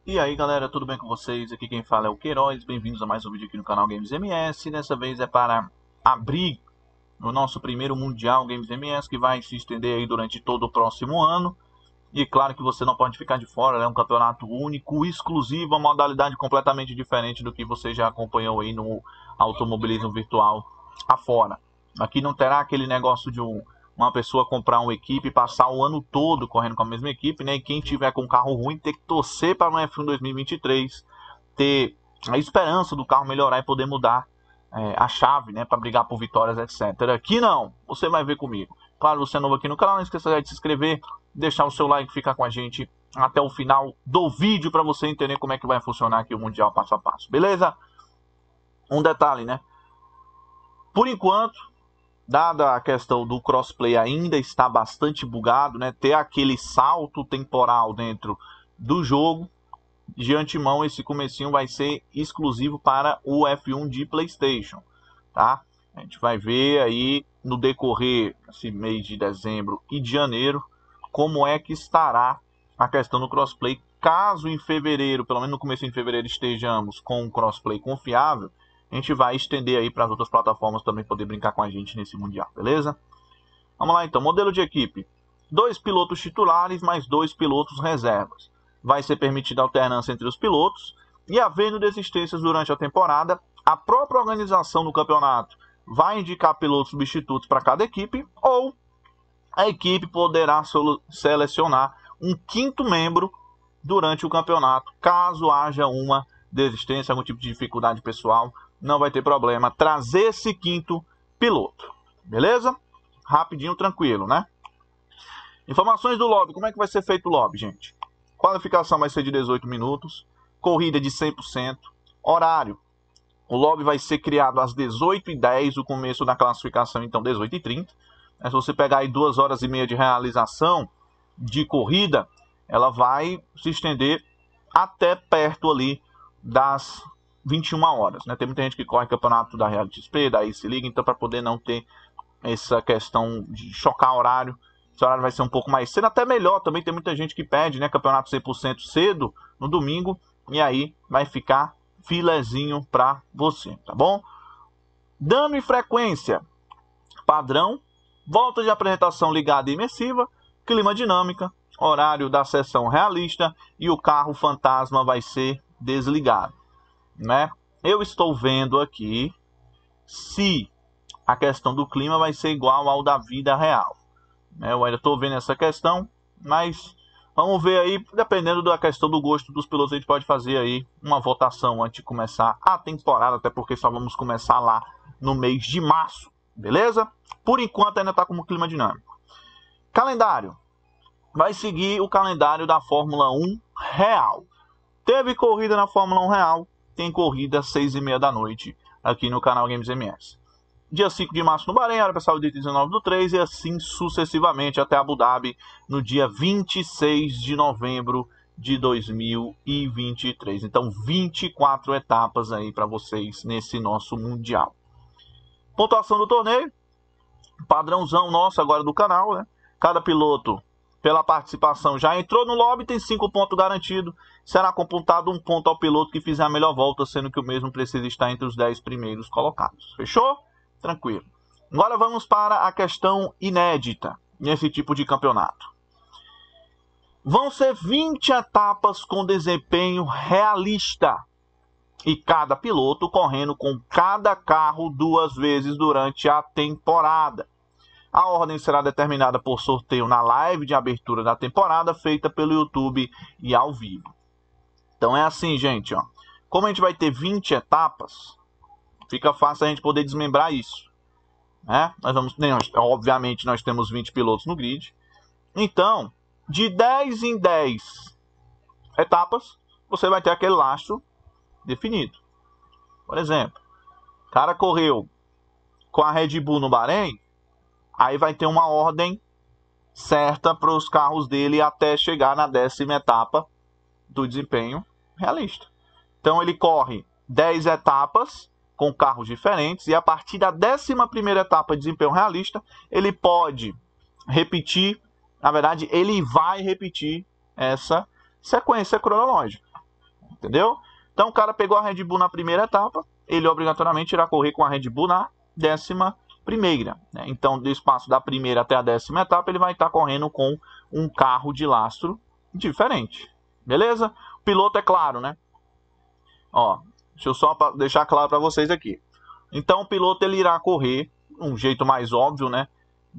E aí galera, tudo bem com vocês? Aqui quem fala é o Queiroz, bem-vindos a mais um vídeo aqui no canal Games MS. Dessa vez é para abrir o nosso primeiro Mundial Games MS, que vai se estender aí durante todo o próximo ano. E claro que você não pode ficar de fora, é um campeonato único, exclusivo, uma modalidade completamente diferente do que você já acompanhou aí no automobilismo virtual afora. Aqui não terá aquele negócio de uma pessoa comprar uma equipe e passar o ano todo correndo com a mesma equipe, né? E quem tiver com carro ruim ter que torcer para no F1 2023 ter a esperança do carro melhorar e poder mudar a chave, né? Para brigar por vitórias, etc. Aqui não, você vai ver comigo. Claro, você é novo aqui no canal, não esqueça de se inscrever, deixar o seu like, ficar com a gente até o final do vídeo para você entender como é que vai funcionar aqui o Mundial passo a passo, beleza? Um detalhe, né? Por enquanto, dada a questão do crossplay ainda está bastante bugado, né? Ter aquele salto temporal dentro do jogo, de antemão esse comecinho vai ser exclusivo para o F1 de PlayStation, tá? A gente vai ver aí no decorrer desse mês de dezembro e de janeiro como é que estará a questão do crossplay. Caso em fevereiro, pelo menos no começo de fevereiro, estejamos com um crossplay confiável, a gente vai estender aí para as outras plataformas também poder brincar com a gente nesse Mundial, beleza? Vamos lá então, modelo de equipe. 2 pilotos titulares mais 2 pilotos reservas. Vai ser permitida alternância entre os pilotos e, havendo desistências durante a temporada, a própria organização do campeonato vai indicar pilotos substitutos para cada equipe, ou a equipe poderá selecionar um quinto membro durante o campeonato, caso haja uma desistência, algum tipo de dificuldade pessoal, não vai ter problema trazer esse quinto piloto, beleza? Rapidinho, tranquilo, né? Informações do lobby, como é que vai ser feito o lobby, gente? Qualificação vai ser de 18 minutos, corrida de 100%, horário. O lobby vai ser criado às 18h10, o começo da classificação, então 18h30. Se você pegar aí 2 horas e meia de realização de corrida, ela vai se estender até perto ali das 21 horas. Né? Tem muita gente que corre campeonato da Reality XP, daí se liga, então para poder não ter essa questão de chocar horário, esse horário vai ser um pouco mais cedo, até melhor também. Tem muita gente que pede, né, campeonato 100% cedo no domingo, e aí vai ficar filezinho para você, tá bom? Dano e frequência padrão, volta de apresentação ligada e imersiva, clima dinâmica, horário da sessão realista e o carro fantasma vai ser desligado, né? Eu estou vendo aqui se a questão do clima vai ser igual ao da vida real. Eu ainda estou vendo essa questão, mas vamos ver aí, dependendo da questão do gosto dos pilotos, a gente pode fazer aí uma votação antes de começar a temporada, até porque só vamos começar lá no mês de março, beleza? Por enquanto ainda está como clima dinâmico. Calendário. Vai seguir o calendário da Fórmula 1 real. Teve corrida na Fórmula 1 real, tem corrida às 6h30 da noite aqui no canal Games MS. Dia 5 de março no Bahrein, Arábia Saudita 19/3 e assim sucessivamente até Abu Dhabi no dia 26 de novembro de 2023. Então 24 etapas aí para vocês nesse nosso Mundial. Pontuação do torneio, padrãozão nosso agora do canal, né? Cada piloto, pela participação, já entrou no lobby, tem 5 pontos garantidos. Será computado 1 ponto ao piloto que fizer a melhor volta, sendo que o mesmo precisa estar entre os 10 primeiros colocados. Fechou? Tranquilo. Agora vamos para a questão inédita nesse tipo de campeonato. Vão ser 20 etapas com desempenho realista e cada piloto correndo com cada carro 2 vezes durante a temporada. A ordem será determinada por sorteio na live de abertura da temporada, feita pelo YouTube e ao vivo. Então é assim, gente, ó. Como a gente vai ter 20 etapas, fica fácil a gente poder desmembrar isso, né? Obviamente nós temos 20 pilotos no grid. Então, de 10 em 10 etapas, você vai ter aquele lastro definido. Por exemplo, o cara correu com a Red Bull no Bahrein, aí vai ter uma ordem certa para os carros dele até chegar na 10ª etapa do desempenho realista. Então ele corre 10 etapas com carros diferentes, e a partir da 11ª etapa de desempenho realista, ele pode repetir, na verdade, ele vai repetir essa sequência cronológica. entendeu? Então o cara pegou a Red Bull na primeira etapa, ele obrigatoriamente irá correr com a Red Bull na 11ª, né? Então do espaço da primeira até a 10ª etapa ele vai estar correndo com um carro de lastro diferente, beleza? O piloto é claro, né? Ó, deixa eu só deixar claro para vocês aqui. Então o piloto ele irá correr, um jeito mais óbvio, né?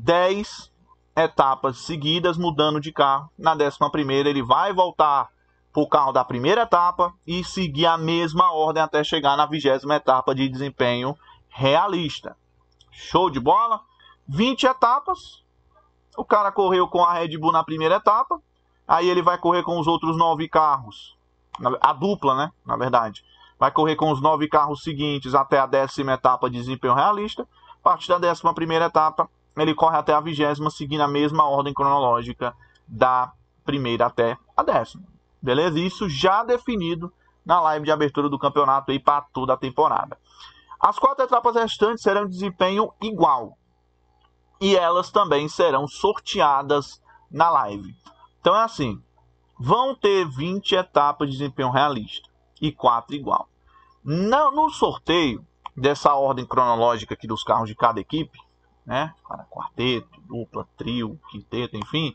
10 etapas seguidas mudando de carro. Na 11ª ele vai voltar para o carro da primeira etapa e seguir a mesma ordem até chegar na 20ª etapa de desempenho realista. Show de bola? 20 etapas. O cara correu com a Red Bull na primeira etapa. Aí ele vai correr com os outros 9 carros. A dupla, né? Na verdade. Vai correr com os 9 carros seguintes até a 10ª etapa de desempenho realista. A partir da 11ª etapa, ele corre até a 20ª, seguindo a mesma ordem cronológica da primeira até a 10ª. Beleza? Isso já definido na live de abertura do campeonato aí para toda a temporada. As 4 etapas restantes serão de desempenho igual. E elas também serão sorteadas na live. Então é assim, vão ter 20 etapas de desempenho realista e 4 igual. No sorteio dessa ordem cronológica aqui dos carros de cada equipe, né? Quarteto, dupla, trio, quinteto, enfim,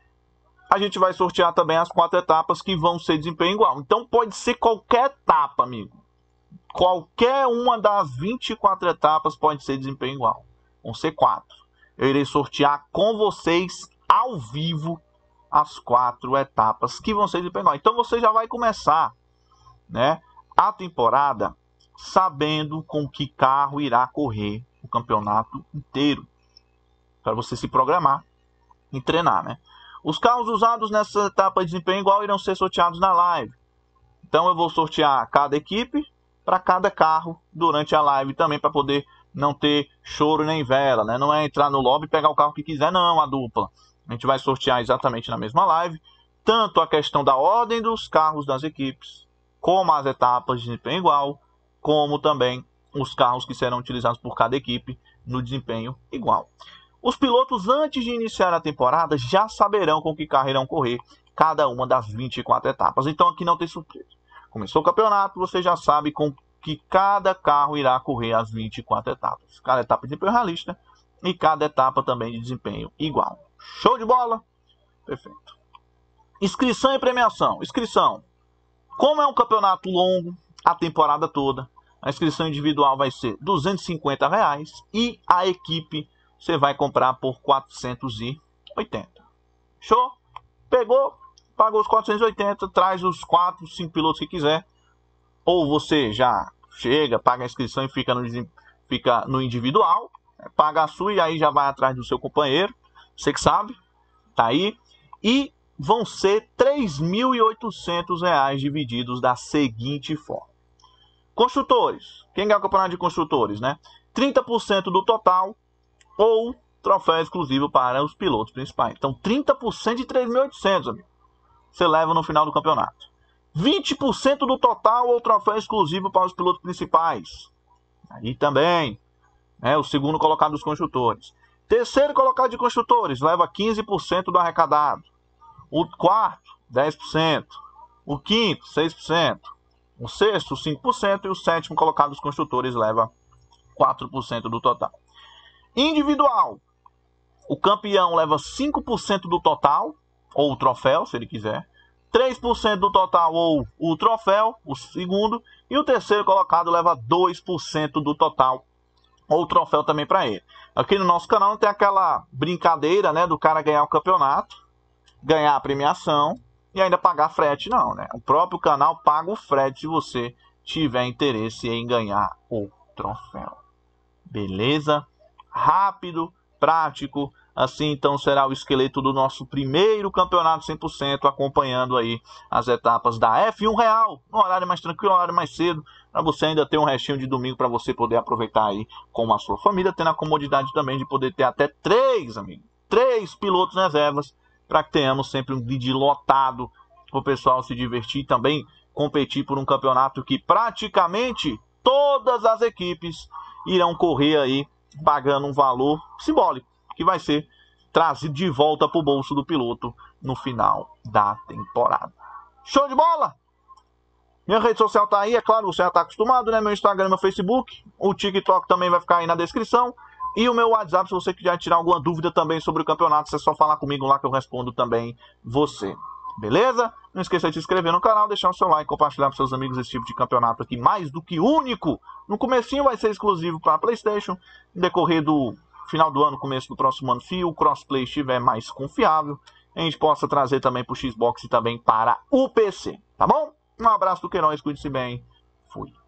a gente vai sortear também as 4 etapas que vão ser desempenho igual. Então pode ser qualquer etapa, amigo. Qualquer uma das 24 etapas pode ser desempenho igual. Vão ser 4. Eu irei sortear com vocês ao vivo as 4 etapas que vão ser desempenho igual. Então você já vai começar, né, a temporada sabendo com que carro irá correr o campeonato inteiro. Para você se programar e treinar, né? Os carros usados nessa etapa de desempenho igual irão ser sorteados na live. Então eu vou sortear cada equipe para cada carro durante a live também, para poder não ter choro nem vela, né? Não é entrar no lobby e pegar o carro que quiser, não, a dupla. A gente vai sortear exatamente na mesma live, tanto a questão da ordem dos carros das equipes, como as etapas de desempenho igual, como também os carros que serão utilizados por cada equipe no desempenho igual. Os pilotos, antes de iniciar a temporada, já saberão com que carro irão correr cada uma das 24 etapas. Então aqui não tem surpresa. Começou o campeonato, você já sabe com que cada carro irá correr as 24 etapas. Cada etapa de desempenho realista e cada etapa também de desempenho igual. Show de bola? Perfeito. Inscrição e premiação. Inscrição. Como é um campeonato longo, a temporada toda, a inscrição individual vai ser R$ 250 e a equipe você vai comprar por 480. Show? Pegou, pagou os 480, traz os 4, 5 pilotos que quiser. Ou você já chega, paga a inscrição e fica no individual, paga a sua e aí já vai atrás do seu companheiro. Você que sabe, tá aí. E vão ser R$ 3.800 divididos da seguinte forma. Construtores. Quem ganha o campeonato de construtores, né? 30% do total ou troféu exclusivo para os pilotos principais. Então, 30% de 3.800, amigo. Você leva no final do campeonato. 20% do total ou troféu exclusivo para os pilotos principais. Aí também, né? O segundo colocado dos construtores. Terceiro colocado de construtores leva 15% do arrecadado. O quarto, 10%. O quinto, 6%. O sexto, 5%. E o sétimo colocado dos construtores leva 4% do total. Individual. O campeão leva 5% do total, ou o troféu, se ele quiser. 3% do total, ou o troféu, o segundo. E o terceiro colocado leva 2% do total, ou o troféu também para ele. Aqui no nosso canal não tem aquela brincadeira, né, do cara ganhar o campeonato, ganhar a premiação e ainda pagar frete, não, né? O próprio canal paga o frete se você tiver interesse em ganhar o troféu. Beleza? Rápido, prático. Assim, então, será o esqueleto do nosso primeiro campeonato 100%, acompanhando aí as etapas da F1 Real, no horário mais tranquilo, no horário mais cedo, para você ainda ter um restinho de domingo para você poder aproveitar aí com a sua família, tendo a comodidade também de poder ter até 3 pilotos reservas, para que tenhamos sempre um grid lotado, para o pessoal se divertir e também competir por um campeonato que praticamente todas as equipes irão correr aí, pagando um valor simbólico, que vai ser trazido de volta para o bolso do piloto no final da temporada. Show de bola? Minha rede social tá aí, é claro, você já tá acostumado, né? Meu Instagram, meu Facebook, o TikTok também vai ficar aí na descrição. E o meu WhatsApp, se você quiser tirar alguma dúvida também sobre o campeonato, você só falar comigo lá que eu respondo também você. Beleza? Não esqueça de se inscrever no canal, deixar o seu like, compartilhar com seus amigos esse tipo de campeonato aqui, mais do que único. No comecinho vai ser exclusivo para PlayStation, no decorrer do final do ano, começo do próximo ano, se o crossplay estiver mais confiável, a gente possa trazer também para o Xbox e também para o PC, tá bom? Um abraço do Queiroz, cuide-se bem, fui.